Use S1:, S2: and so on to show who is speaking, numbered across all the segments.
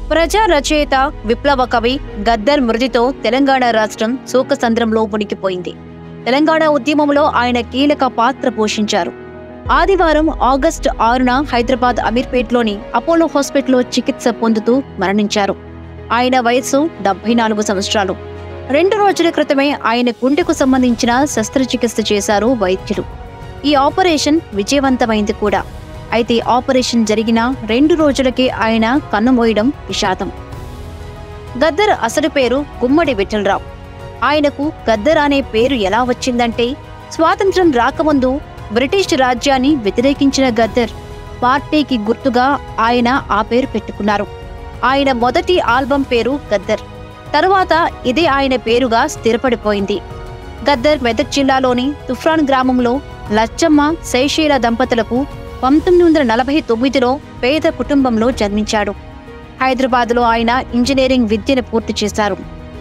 S1: ప్రజా రచయిత, విప్లవ కవి గద్దర్ మృతితో తెలంగాణ రాష్ట్రం శోకసంద్రంలో మునిగిపోయింది. తెలంగాణ ఉద్యమంలో ఆయన కీలక పాత్ర పోషించారు. ఆదివారం ఆగస్టు 6న హైదరాబాద్ అమీర్పేట్లోని అపోలో హాస్పిటల్లో చికిత్స పొందుతూ మరణించారు. ఆయన వయస్సు 74 సంవత్సరాలు. 2 రోజుల క్రితమే ఆయన గుండెకు సంబంధించిన శస్త్రచికిత్స చేశారు వైద్యులు. ఈ ఆపరేషన్ విజయవంతమైంది కూడా. అయితే ఆపరేషన్ జరిగిన 2 రోజులకే ఆయన కన్నుమూయడం విషాదం. గద్దర్ అసలు పేరు గుమ్మడి విఠలరావు. ఆయనకు గద్దర్ అనే పేరు ఎలా వచ్చిందంటే, స్వాతంత్ర్యం రాకముందు బ్రిటిష్ రాజ్యాన్ని వ్యతిరేకించిన గద్దర్ పార్టీకి గుర్తుగా ఆయన ఆ పేరు పెట్టుకున్నారు. ఆయన మొదటి ఆల్బం పేరు గద్దర్. తరువాత ఇదే ఆయన పేరుగా స్థిరపడిపోయింది. గద్దర్ మెదక్ జిల్లాలోని తుఫ్రాన్ గ్రామంలో లచ్చమ్మ, శైశీల దంపతులకు 1949లో పేద కుటుంబంలో జన్మించాడు. హైదరాబాద్లో ఆయన ఇంజనీరింగ్ విద్యను పూర్తి చేశారు.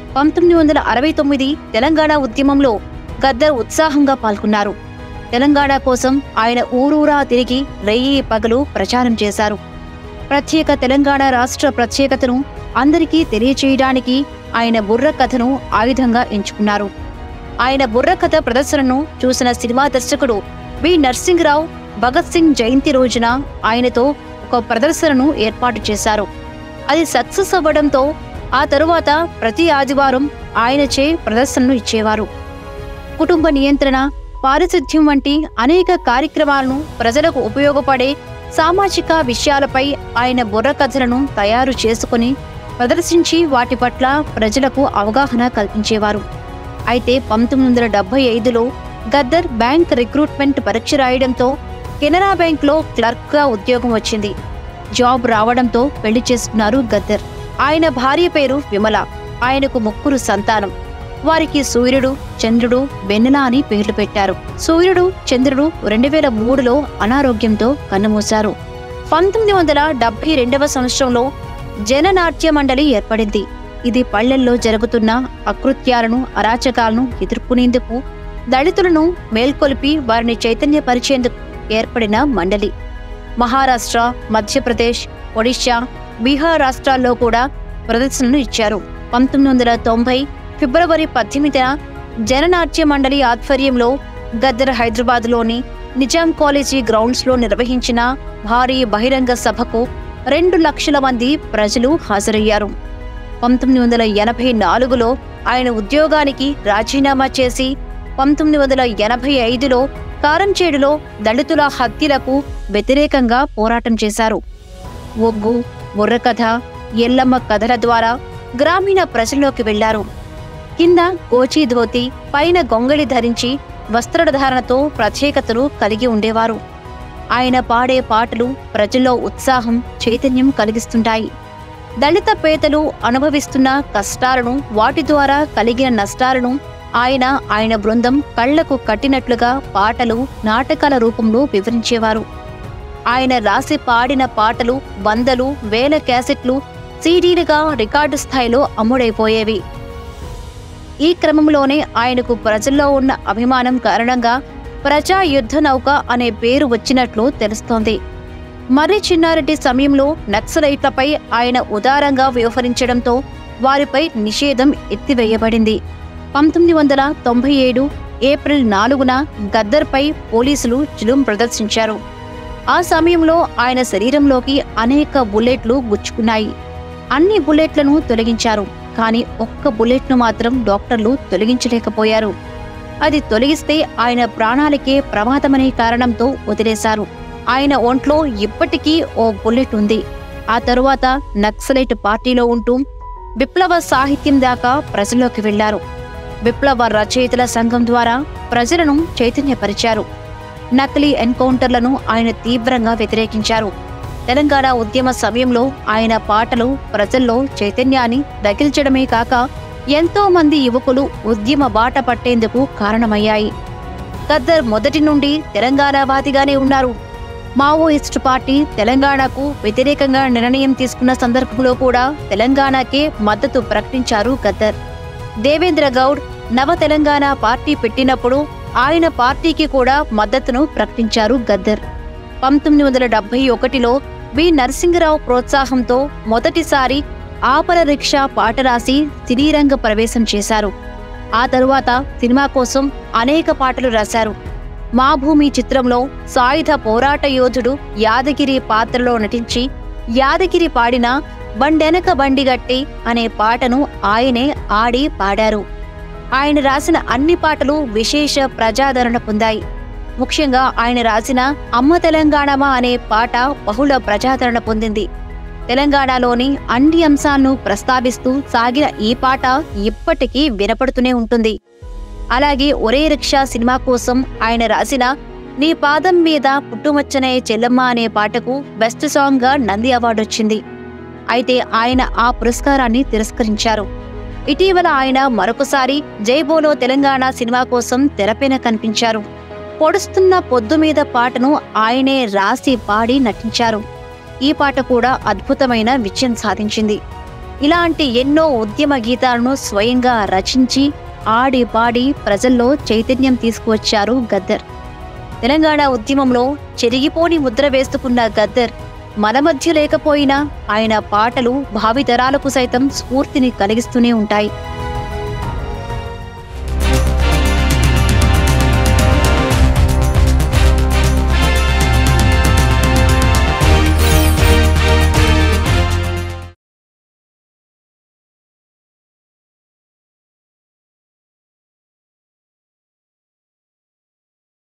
S1: 1969 తెలంగాణ ఉద్యమంలో గద్దర్ ఉత్సాహంగా పాల్గొన్నారు. తెలంగాణ కోసం ఆయన ఊరూరా తిరిగి రేయి పగలు ప్రచారం చేశారు. ప్రత్యేక తెలంగాణ రాష్ట్ర ప్రత్యేకతను అందరికీ తెలియచేయడానికి ఆయన బుర్రకథను ఆయుధంగా ఎంచుకున్నారు. ఆయన బుర్రకథ ప్రదర్శనను చూసిన సినిమా దర్శకుడు వి. నరసింహరావు భగత్ సింగ్ జయంతి రోజున ఆయనతో ఒక ప్రదర్శనను ఏర్పాటు చేశారు. అది సక్సెస్ అవ్వడంతో ఆ తరువాత ప్రతి ఆదివారం ఆయనచే ప్రదర్శనలు ఇచ్చేవారు. కుటుంబ నియంత్రణ, పారిశుద్ధ్యం వంటి అనేక కార్యక్రమాలను, ప్రజలకు ఉపయోగపడే సామాజిక విషయాలపై ఆయన బుర్రకథలను తయారు చేసుకుని ప్రదర్శించి వాటి పట్ల ప్రజలకు అవగాహన కల్పించేవారు. అయితే 1975లో గద్దర్ బ్యాంక్ రిక్రూట్మెంట్ పరీక్ష రాయడంతో కెనరా బ్యాంక్లో క్లర్క్గా ఉద్యోగం వచ్చింది. జాబ్ రావడంతో పెళ్లి చేసుకున్నారు గద్దర్. ఆయన భార్య పేరు విమల. ఆయనకు 3 సంతానం. వారికి సూర్యుడు, చంద్రుడు, వెన్నెల అని పేర్లు పెట్టారు. సూర్యుడు, చంద్రుడు 2003లో అనారోగ్యంతో కన్నుమూశారు. 1972వ సంవత్సరంలో జననాట్య మండలి ఏర్పడింది. ఇది పల్లెల్లో జరుగుతున్న అకృత్యాలను, అరాచకాలను ఎదుర్కొనేందుకు, దళితులను మేల్కొల్పి వారిని చైతన్యపరిచేందుకు ఏర్పడిన మండలి. మహారాష్ట్ర, మధ్యప్రదేశ్, ఒడిశా, బీహార్ రాష్ట్రాల్లో కూడా ప్రదర్శనలు ఇచ్చారు. 1990 ఫిబ్రవరి 18న జననాట్య మండలి ఆధ్వర్యంలో గద్దర్ హైదరాబాద్లోని నిజాం కాలేజీ గ్రౌండ్స్లో నిర్వహించిన భారీ బహిరంగ సభకు 2 లక్షల మంది ప్రజలు హాజరయ్యారు. 1984లో ఆయన ఉద్యోగానికి రాజీనామా చేసి 1985లో కారంచేడులో దళితుల హత్యలకు వ్యతిరేకంగా పోరాటం చేశారు. ఒగ్గు, బుర్రకథ, ఎల్లమ్మ కథల ద్వారా గ్రామీణ ప్రజల్లోకి వెళ్లారు. కింద గోచీ ధోతి, పైన గొంగళి ధరించి వస్త్రధారణతో ప్రత్యేకతను కలిగి ఉండేవారు. ఆయన పాడే పాటలు ప్రజల్లో ఉత్సాహం, చైతన్యం కలిగిస్తుంటాయి. దళిత పేదలు అనుభవిస్తున్న కష్టాలను, వాటి ద్వారా కలిగిన నష్టాలను ఆయన బృందం కళ్లకు కట్టినట్లుగా పాటలు, నాటకాల రూపంలో వివరించేవారు. ఆయన రాసి పాడిన పాటలు వందలు, వేల క్యాసెట్లు, సీడీలుగా రికార్డు స్థాయిలో అమ్ముడైపోయేవి. ఈ క్రమంలోనే ఆయనకు ప్రజల్లో ఉన్న అభిమానం కారణంగా ప్రజా యుద్ధ నౌక అనే పేరు వచ్చినట్లు తెలుస్తోంది. మర్రి చెన్నారెడ్డి సమయంలో నక్సలైట్లపై ఆయన ఉదారంగా వ్యవహరించడంతో వారిపై నిషేధం ఎత్తివేయబడింది. 1997 ఏప్రిల్ 4న గద్దర్పై పోలీసులు జులుం ప్రదర్శించారు. ఆ సమయంలో ఆయన శరీరంలోకి అనేక బుల్లెట్లు గుచ్చుకున్నాయి. అన్ని బుల్లెట్లను తొలగించారు. కానీ ఒక్క బుల్లెట్ను మాత్రం డాక్టర్లు తొలగించలేకపోయారు. అది తొలగిస్తే ఆయన ప్రాణాలకే ప్రమాదమనే కారణంతో వదిలేశారు. ఆయన ఒంట్లో ఇప్పటికీ ఓ బుల్లెట్ ఉంది. ఆ తరువాత నక్సలైట్ పార్టీలో ఉంటూ విప్లవ సాహిత్యం దాకా ప్రజల్లోకి వెళ్లారు. విప్లవ రచయితల సంఘం ద్వారా ప్రజలను చైతన్యపరిచారు. నకిలీ ఎన్కౌంటర్లను ఆయన తీవ్రంగా వ్యతిరేకించారు. తెలంగాణ ఉద్యమ సమయంలో ఆయన పాటలు ప్రజల్లో చైతన్యాన్ని రగిల్చడమే కాక ఎంతో మంది యువకులు ఉద్యమ బాట పట్టేందుకు కారణమయ్యాయి. గద్దర్ మొదటి నుండి తెలంగాణవాదిగానే ఉన్నారు. మావోయిస్టు పార్టీ తెలంగాణకు వ్యతిరేకంగా నిర్ణయం తీసుకున్న సందర్భంలో కూడా తెలంగాణకే మద్దతు ప్రకటించారు గద్దర్. దేవేంద్ర గౌడ్ నవ తెలంగాణ పార్టీ పెట్టినప్పుడు ఆయన పార్టీకి కూడా మద్దతును ప్రకటించారు గద్దర్. 1971లో వి. నరసింహరావు ప్రోత్సాహంతో మొదటిసారి ఆపర రిక్షా పాట రాసి సినీరంగ ప్రవేశం చేశారు. ఆ తరువాత సినిమా కోసం అనేక పాటలు రాశారు. మా భూమి చిత్రంలో సాయుధ పోరాట యోధుడు యాదగిరి పాత్రలో నటించి యాదగిరి పాడిన బండెనక బండిగట్టి అనే పాటను ఆయనే ఆడి పాడారు. ఆయన రాసిన అన్ని పాటలు విశేష ప్రజాదరణ పొందాయి. ముఖ్యంగా ఆయన రాసిన అమ్మ తెలంగాణమా అనే పాట బహుళ ప్రజాదరణ పొందింది. తెలంగాణలోని అన్ని అంశాలను ప్రస్తావిస్తూ సాగిన ఈ పాట ఇప్పటికీ వినపడుతూనే ఉంటుంది. అలాగే ఒరే రిక్షా సినిమా కోసం ఆయన రాసిన నీ పాదం మీద పుట్టుమచ్చనే చెల్లమ్మ అనే పాటకు బెస్ట్ సాంగ్ గా నంది అవార్డు వచ్చింది. అయితే ఆయన ఆ పురస్కారాన్ని తిరస్కరించారు. ఇటీవల ఆయన మరొకసారి జై బోలో తెలంగాణ సినిమా కోసం తెరపైన కనిపించారు. పొడుస్తున్న పొద్దు మీద పాటను ఆయనే రాసి పాడి నటించారు. ఈ పాట కూడా అద్భుతమైన విజయం సాధించింది. ఇలాంటి ఎన్నో ఉద్యమ గీతాలను స్వయంగా రచించి ఆడి పాడి ప్రజల్లో చైతన్యం తీసుకువచ్చారు గద్దర్. తెలంగాణ ఉద్యమంలో చెరిగిపోని ముద్ర వేసుకున్న గద్దర్ మన మధ్య లేకపోయినా ఆయన పాటలు భావితరాలకు సైతం స్ఫూర్తిని కలిగిస్తూనే ఉంటాయి.